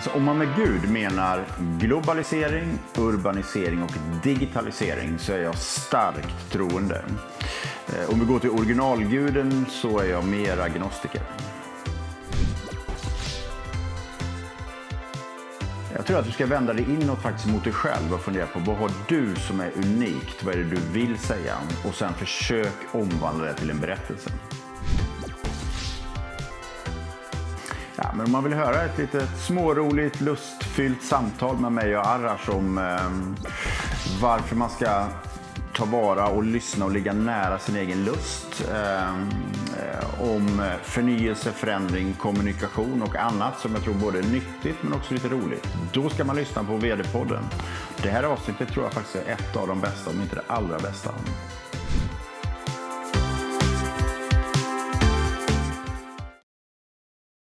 Så om man med Gud menar globalisering, urbanisering och digitalisering så är jag starkt troende. Om vi går till originalguden så är jag mer agnostiker. Jag tror att du ska vända dig inåt faktiskt mot dig själv och fundera på vad har du som är unikt, vad är det du vill säga och sen försök omvandla det till en berättelse. Ja, men om man vill höra ett lite småroligt, lustfyllt samtal med mig och Arash om varför man ska ta vara och lyssna och ligga nära sin egen lust, om förnyelse, förändring, kommunikation och annat som jag tror både är nyttigt men också lite roligt. Då ska man lyssna på VD-podden. Det här avsnittet tror jag faktiskt är ett av de bästa, om inte det allra bästa.